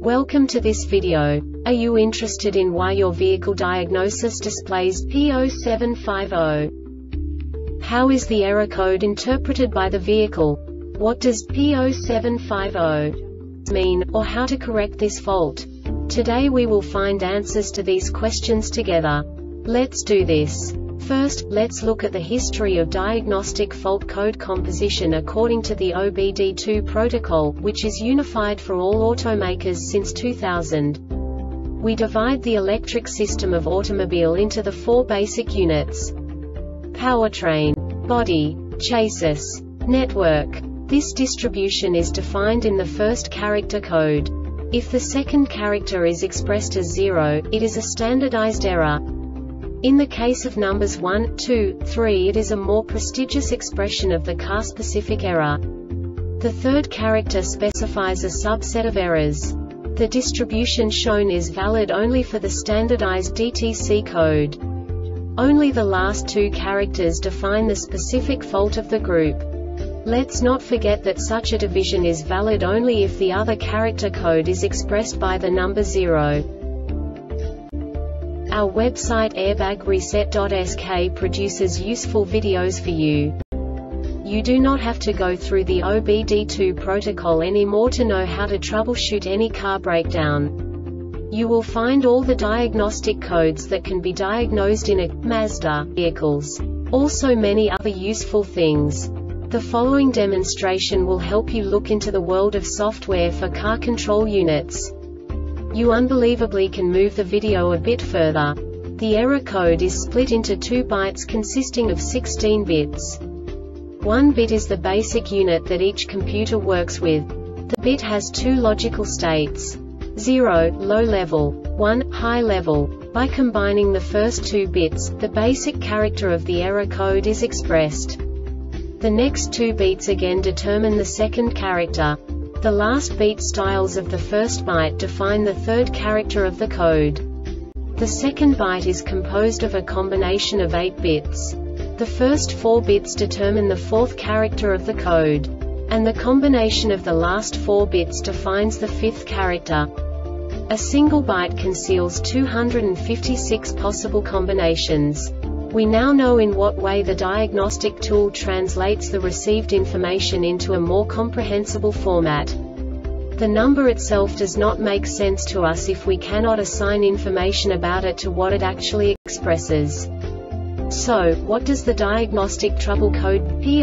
Welcome to this video. Are you interested in why your vehicle diagnosis displays P0750? How is the error code interpreted by the vehicle? What does P0750 mean, or how to correct this fault? Today we will find answers to these questions together. Let's do this. First, let's look at the history of diagnostic fault code composition according to the OBD2 protocol, which is unified for all automakers since 2000. We divide the electric system of automobile into the four basic units: powertrain, body, chassis, network. This distribution is defined in the first character code. If the second character is expressed as 0, it is a standardized error. In the case of numbers 1, 2, 3, it is a more prestigious expression of the car-specific error. The third character specifies a subset of errors. The distribution shown is valid only for the standardized DTC code. Only the last two characters define the specific fault of the group. Let's not forget that such a division is valid only if the other character code is expressed by the number 0. Our website airbagreset.sk produces useful videos for you. You do not have to go through the OBD2 protocol anymore to know how to troubleshoot any car breakdown. You will find all the diagnostic codes that can be diagnosed in a Mazda vehicles. Also many other useful things. The following demonstration will help you look into the world of software for car control units. You unbelievably can move the video a bit further. The error code is split into 2 bytes consisting of 16 bits. 1 bit is the basic unit that each computer works with. The bit has 2 logical states: 0, low level, 1, high level. By combining the first 2 bits, the basic character of the error code is expressed. The next 2 beats again determine the second character. The last beat styles of the first byte define the third character of the code. The second byte is composed of a combination of 8 bits. The first 4 bits determine the fourth character of the code. And the combination of the last 4 bits defines the fifth character. A single byte conceals 256 possible combinations. We now know in what way the diagnostic tool translates the received information into a more comprehensible format. The number itself does not make sense to us if we cannot assign information about it to what it actually expresses. So, what does the diagnostic trouble code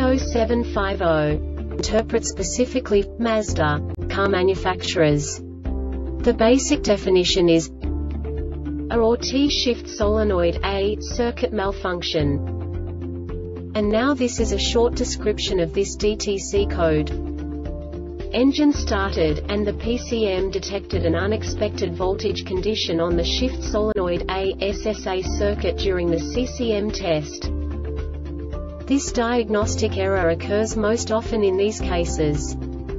P0750 interpret specifically for Mazda car manufacturers? The basic definition is A or T shift solenoid A circuit malfunction. And now this is a short description of this DTC code. Engine started, and the PCM detected an unexpected voltage condition on the shift solenoid A SSA circuit during the CCM test. This diagnostic error occurs most often in these cases: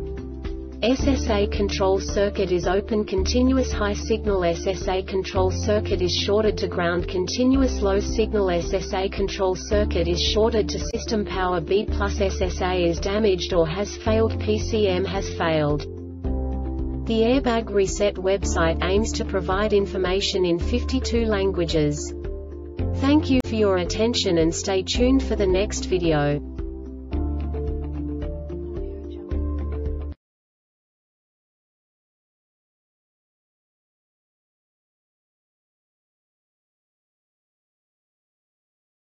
SSA control circuit is open, continuous high signal SSA control circuit is shorted to ground, continuous low signal SSA control circuit is shorted to system power B plus SSA is damaged or has failed, PCM has failed. The Airbag Reset website aims to provide information in 52 languages. Thank you for your attention and stay tuned for the next video.